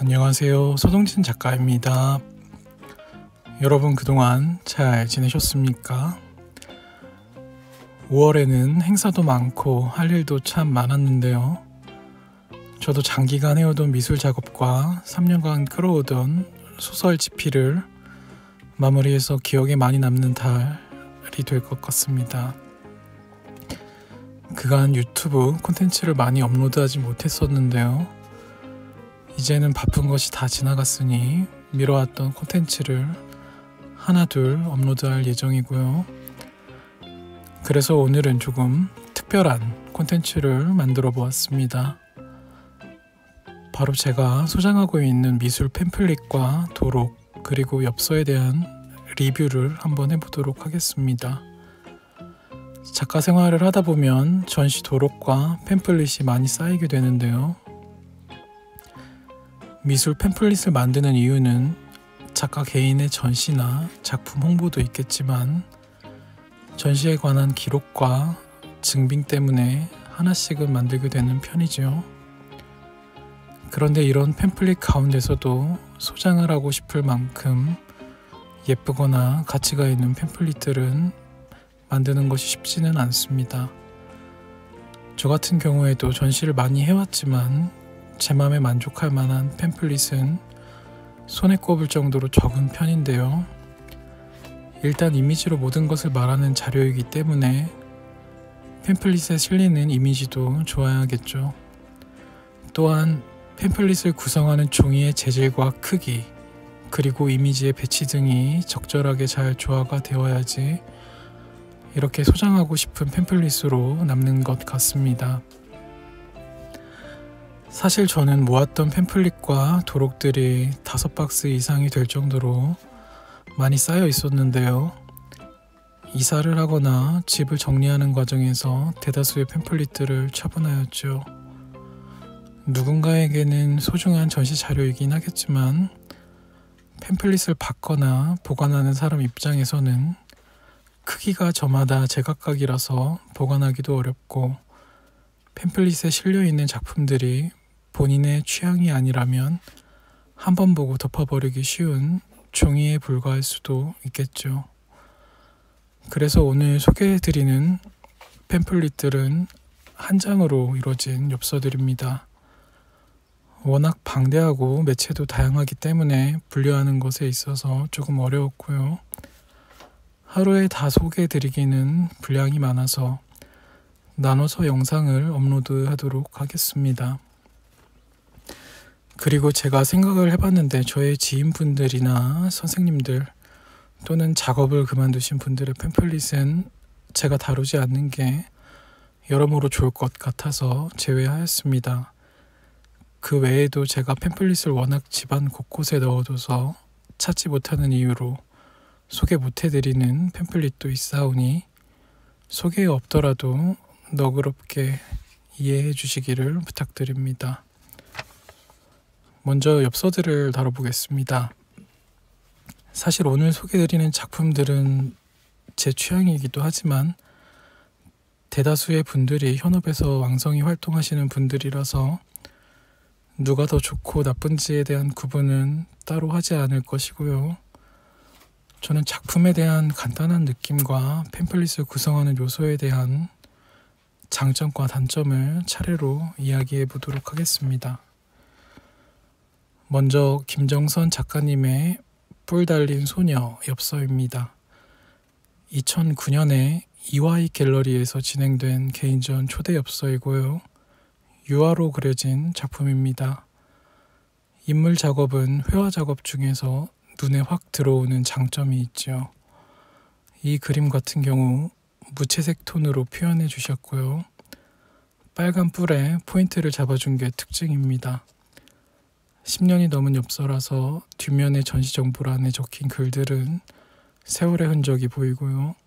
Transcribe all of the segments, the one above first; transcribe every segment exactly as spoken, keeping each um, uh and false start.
안녕하세요. 서동진 작가입니다. 여러분 그동안 잘 지내셨습니까? 오월에는 행사도 많고 할 일도 참 많았는데요. 저도 장기간 해오던 미술 작업과 삼 년간 끌어오던 소설 집필을 마무리해서 기억에 많이 남는 달이 될 것 같습니다. 그간 유튜브 콘텐츠를 많이 업로드하지 못했었는데요. 이제는 바쁜 것이 다 지나갔으니 미뤄왔던 콘텐츠를 하나 둘 업로드할 예정이고요. 그래서 오늘은 조금 특별한 콘텐츠를 만들어 보았습니다. 바로 제가 소장하고 있는 미술 팸플릿과 도록 그리고 엽서에 대한 리뷰를 한번 해보도록 하겠습니다. 작가 생활을 하다 보면 전시 도록과 팸플릿이 많이 쌓이게 되는데요. 미술 팸플릿을 만드는 이유는 작가 개인의 전시나 작품 홍보도 있겠지만 전시에 관한 기록과 증빙 때문에 하나씩은 만들게 되는 편이죠. 그런데 이런 팸플릿 가운데서도 소장을 하고 싶을 만큼 예쁘거나 가치가 있는 팸플릿들은 만드는 것이 쉽지는 않습니다. 저 같은 경우에도 전시를 많이 해왔지만 제 마음에 만족할 만한 팸플릿은 손에 꼽을 정도로 적은 편인데요. 일단 이미지로 모든 것을 말하는 자료이기 때문에 팸플릿에 실리는 이미지도 좋아야겠죠. 또한 팸플릿을 구성하는 종이의 재질과 크기, 그리고 이미지의 배치 등이 적절하게 잘 조화가 되어야지 이렇게 소장하고 싶은 팸플릿으로 남는 것 같습니다. 사실 저는 모았던 팸플릿과 도록들이 다섯 박스 이상이 될 정도로 많이 쌓여 있었는데요. 이사를 하거나 집을 정리하는 과정에서 대다수의 팸플릿들을 처분하였죠. 누군가에게는 소중한 전시 자료이긴 하겠지만 팸플릿을 받거나 보관하는 사람 입장에서는 크기가 저마다 제각각이라서 보관하기도 어렵고 팸플릿에 실려있는 작품들이 본인의 취향이 아니라면 한 번 보고 덮어버리기 쉬운 종이에 불과할 수도 있겠죠. 그래서 오늘 소개해드리는 팸플릿들은 한 장으로 이루어진 엽서들입니다. 워낙 방대하고 매체도 다양하기 때문에 분류하는 것에 있어서 조금 어려웠고요. 하루에 다 소개해드리기는 분량이 많아서 나눠서 영상을 업로드하도록 하겠습니다. 그리고 제가 생각을 해봤는데 저의 지인분들이나 선생님들 또는 작업을 그만두신 분들의 팸플릿은 제가 다루지 않는 게 여러모로 좋을 것 같아서 제외하였습니다. 그 외에도 제가 팸플릿을 워낙 집안 곳곳에 넣어둬서 찾지 못하는 이유로 소개 못해드리는 팸플릿도 있사오니 소개에 없더라도 너그럽게 이해해 주시기를 부탁드립니다. 먼저 엽서들을 다뤄보겠습니다. 사실 오늘 소개드리는 작품들은 제 취향이기도 하지만 대다수의 분들이 현업에서 왕성히 활동하시는 분들이라서 누가 더 좋고 나쁜지에 대한 구분은 따로 하지 않을 것이고요. 저는 작품에 대한 간단한 느낌과 팸플릿을 구성하는 요소에 대한 장점과 단점을 차례로 이야기해 보도록 하겠습니다. 먼저 김정선 작가님의 뿔 달린 소녀 엽서입니다. 이천구 년에 이와이 갤러리에서 진행된 개인전 초대 엽서이고요. 유화로 그려진 작품입니다. 인물 작업은 회화 작업 중에서 눈에 확 들어오는 장점이 있죠. 이 그림 같은 경우 무채색 톤으로 표현해 주셨고요. 빨간 뿔에 포인트를 잡아준 게 특징입니다. 십 년이 넘은 엽서라서 뒷면의 전시 정보란에 적힌 글들은 세월의 흔적이 보이고요.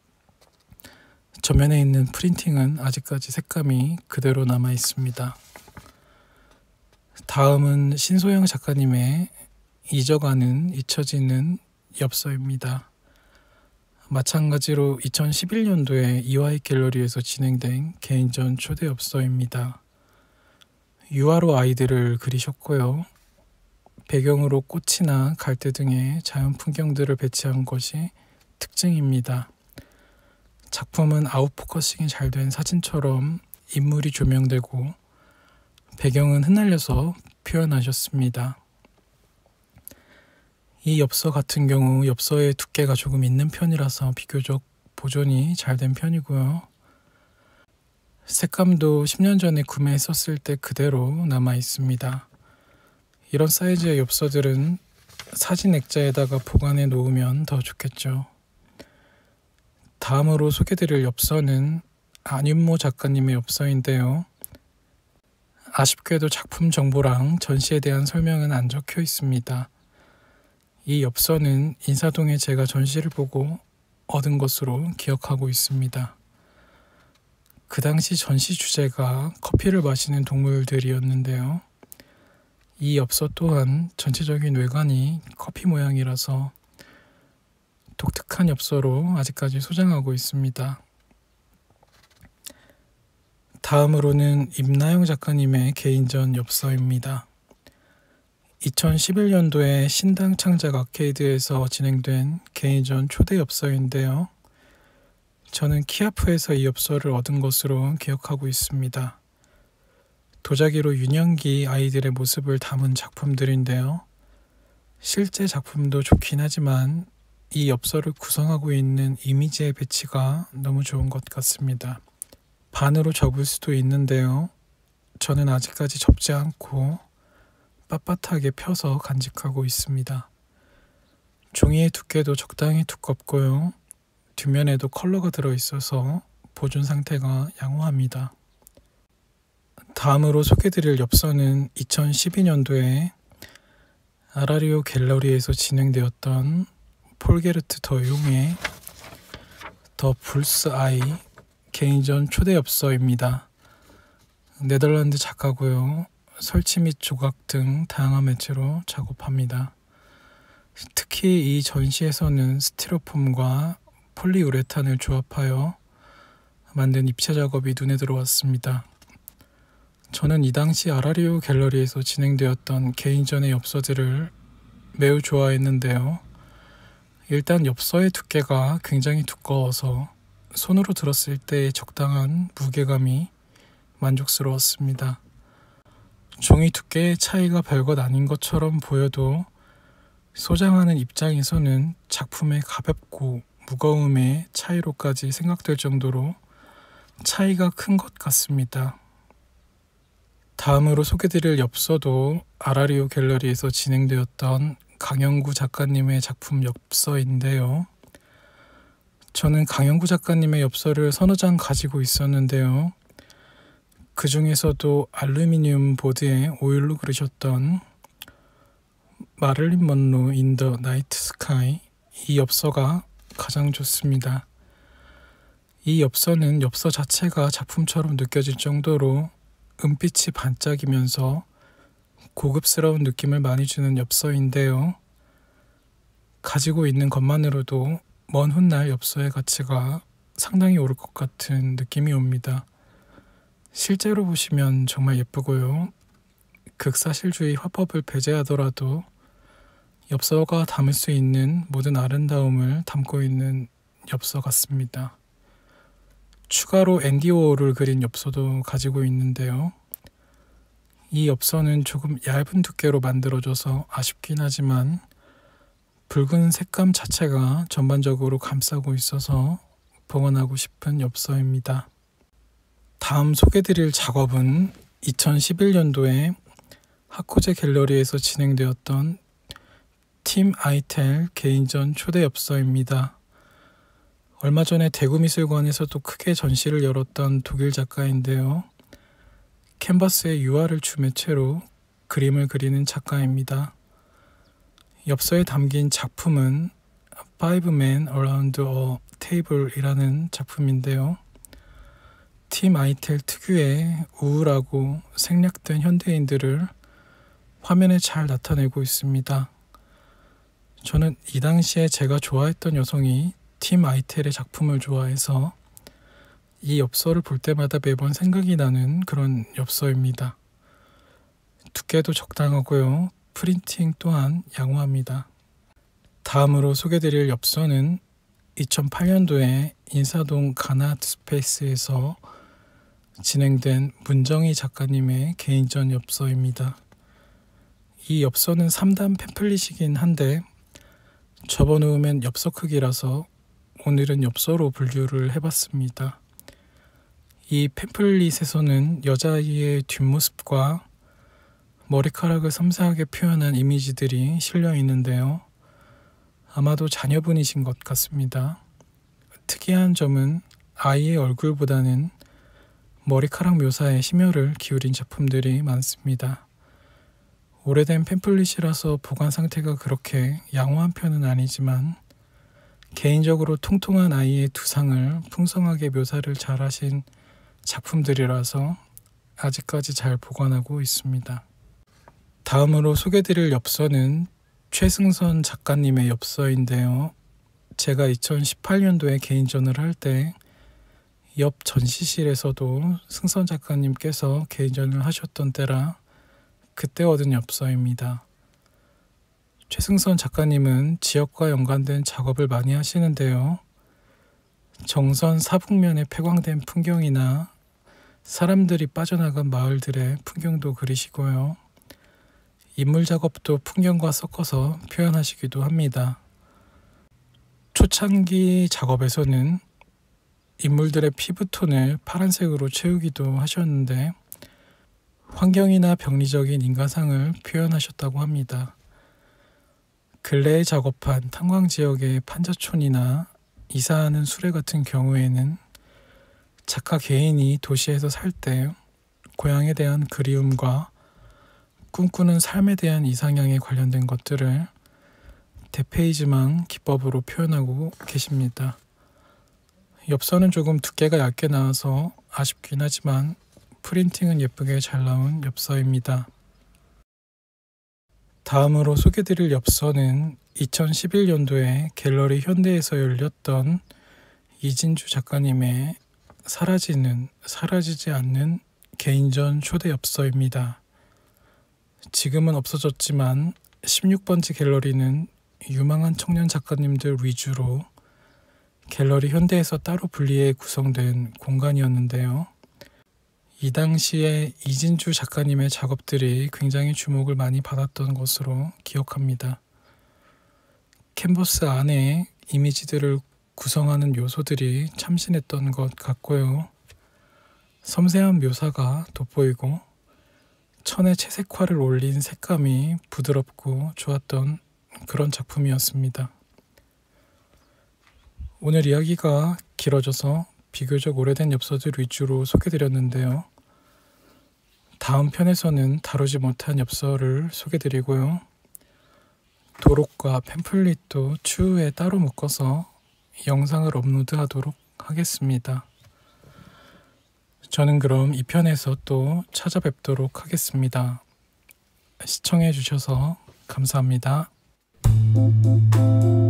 전면에 있는 프린팅은 아직까지 색감이 그대로 남아 있습니다. 다음은 신소영 작가님의 잊어가는 잊혀지는 엽서입니다. 마찬가지로 이천십일 년도에 이와이 갤러리에서 진행된 개인전 초대 엽서입니다. 유화로 아이들을 그리셨고요. 배경으로 꽃이나 갈대 등의 자연 풍경들을 배치한 것이 특징입니다. 작품은 아웃포커싱이 잘 된 사진처럼 인물이 조명되고 배경은 흩날려서 표현하셨습니다. 이 엽서 같은 경우 엽서의 두께가 조금 있는 편이라서 비교적 보존이 잘 된 편이고요. 색감도 십 년 전에 구매했었을 때 그대로 남아 있습니다. 이런 사이즈의 엽서들은 사진 액자에다가 보관해 놓으면 더 좋겠죠. 다음으로 소개드릴 엽서는 안윤모 작가님의 엽서인데요. 아쉽게도 작품 정보랑 전시에 대한 설명은 안 적혀 있습니다. 이 엽서는 인사동에 제가 전시를 보고 얻은 것으로 기억하고 있습니다. 그 당시 전시 주제가 커피를 마시는 동물들이었는데요. 이 엽서 또한 전체적인 외관이 커피 모양이라서 독특한 엽서로 아직까지 소장하고 있습니다. 다음으로는 임나영 작가님의 개인전 엽서입니다. 이천십일 년도에 신당 창작 아케이드에서 진행된 개인전 초대 엽서인데요. 저는 키아프에서 이 엽서를 얻은 것으로 기억하고 있습니다. 도자기로 유년기 아이들의 모습을 담은 작품들인데요. 실제 작품도 좋긴 하지만 이 엽서를 구성하고 있는 이미지의 배치가 너무 좋은 것 같습니다. 반으로 접을 수도 있는데요. 저는 아직까지 접지 않고 빳빳하게 펴서 간직하고 있습니다. 종이의 두께도 적당히 두껍고요. 뒷면에도 컬러가 들어있어서 보존 상태가 양호합니다. 다음으로 소개드릴 엽서는 이천십이 년도에 아라리오 갤러리에서 진행되었던 폴게르트 더 용의 더 불스 아이 개인전 초대 엽서입니다. 네덜란드 작가고요. 설치 및 조각 등 다양한 매체로 작업합니다. 특히 이 전시에서는 스티로폼과 폴리우레탄을 조합하여 만든 입체 작업이 눈에 들어왔습니다. 저는 이 당시 아라리오 갤러리에서 진행되었던 개인전의 엽서들을 매우 좋아했는데요. 일단 엽서의 두께가 굉장히 두꺼워서 손으로 들었을 때 적당한 무게감이 만족스러웠습니다. 종이 두께의 차이가 별것 아닌 것처럼 보여도 소장하는 입장에서는 작품의 가볍고 무거움의 차이로까지 생각될 정도로 차이가 큰 것 같습니다. 다음으로 소개드릴 엽서도 아라리오 갤러리에서 진행되었던 강영구 작가님의 작품 엽서인데요. 저는 강영구 작가님의 엽서를 서너 장 가지고 있었는데요. 그 중에서도 알루미늄 보드에 오일로 그리셨던 마릴린 먼로 인 더 나이트 스카이, 이 엽서가 가장 좋습니다. 이 엽서는 엽서 자체가 작품처럼 느껴질 정도로 은빛이 반짝이면서 고급스러운 느낌을 많이 주는 엽서인데요. 가지고 있는 것만으로도 먼 훗날 엽서의 가치가 상당히 오를 것 같은 느낌이 옵니다. 실제로 보시면 정말 예쁘고요. 극사실주의 화법을 배제하더라도 엽서가 담을 수 있는 모든 아름다움을 담고 있는 엽서 같습니다. 추가로 앤디 워홀을 그린 엽서도 가지고 있는데요. 이 엽서는 조금 얇은 두께로 만들어져서 아쉽긴 하지만 붉은 색감 자체가 전반적으로 감싸고 있어서 봉헌하고 싶은 엽서입니다. 다음 소개드릴 작업은 이천십일 년도에 하코제 갤러리에서 진행되었던 팀 아이텔 개인전 초대 엽서입니다. 얼마 전에 대구미술관에서도 크게 전시를 열었던 독일 작가인데요. 캔버스에 유화를 주 매체로 그림을 그리는 작가입니다. 엽서에 담긴 작품은 Five Men Around a Table이라는 작품인데요. 팀 아이텔 특유의 우울하고 생략된 현대인들을 화면에 잘 나타내고 있습니다. 저는 이 당시에 제가 좋아했던 여성이 팀 아이텔의 작품을 좋아해서 이 엽서를 볼 때마다 매번 생각이 나는 그런 엽서입니다. 두께도 적당하고요. 프린팅 또한 양호합니다. 다음으로 소개드릴 엽서는 이천팔 년도에 인사동 가나아트 스페이스에서 진행된 문정희 작가님의 개인전 엽서입니다. 이 엽서는 삼 단 팸플릿이긴 한데 접어놓으면 엽서 크기라서 오늘은 엽서로 분류를 해봤습니다. 이 팸플릿에서는 여자아이의 뒷모습과 머리카락을 섬세하게 표현한 이미지들이 실려 있는데요. 아마도 자녀분이신 것 같습니다. 특이한 점은 아이의 얼굴보다는 머리카락 묘사에 심혈을 기울인 작품들이 많습니다. 오래된 팸플릿이라서 보관 상태가 그렇게 양호한 편은 아니지만 개인적으로 통통한 아이의 두상을 풍성하게 묘사를 잘하신 작품들이라서 아직까지 잘 보관하고 있습니다. 다음으로 소개드릴 엽서는 최승선 작가님의 엽서인데요. 제가 이천십팔 년도에 개인전을 할 때 옆 전시실에서도 승선 작가님께서 개인전을 하셨던 때라 그때 얻은 엽서입니다. 최승선 작가님은 지역과 연관된 작업을 많이 하시는데요. 정선 사북면에 폐광된 풍경이나 사람들이 빠져나간 마을들의 풍경도 그리시고요. 인물 작업도 풍경과 섞어서 표현하시기도 합니다. 초창기 작업에서는 인물들의 피부톤을 파란색으로 채우기도 하셨는데 환경이나 병리적인 인가상을 표현하셨다고 합니다. 근래에 작업한 탄광지역의 판자촌이나 이사하는 수레 같은 경우에는 작가 개인이 도시에서 살 때 고향에 대한 그리움과 꿈꾸는 삶에 대한 이상향에 관련된 것들을 대페이지망 기법으로 표현하고 계십니다. 엽서는 조금 두께가 얇게 나와서 아쉽긴 하지만 프린팅은 예쁘게 잘 나온 엽서입니다. 다음으로 소개드릴 엽서는 이천십일 년도에 갤러리 현대에서 열렸던 이진주 작가님의 사라지는, 사라지지 않는 개인전 초대 엽서입니다. 지금은 없어졌지만 십육 번지 갤러리는 유망한 청년 작가님들 위주로 갤러리 현대에서 따로 분리해 구성된 공간이었는데요. 이 당시에 이진주 작가님의 작업들이 굉장히 주목을 많이 받았던 것으로 기억합니다. 캔버스 안에 이미지들을 구성하는 요소들이 참신했던 것 같고요. 섬세한 묘사가 돋보이고 천에 채색화를 올린 색감이 부드럽고 좋았던 그런 작품이었습니다. 오늘 이야기가 길어져서 비교적 오래된 엽서들 위주로 소개드렸는데요. 다음 편에서는 다루지 못한 엽서를 소개드리고요. 도록과 팸플릿도 추후에 따로 묶어서 영상을 업로드하도록 하겠습니다. 저는 그럼 이 편에서 또 찾아뵙도록 하겠습니다. 시청해 주셔서 감사합니다.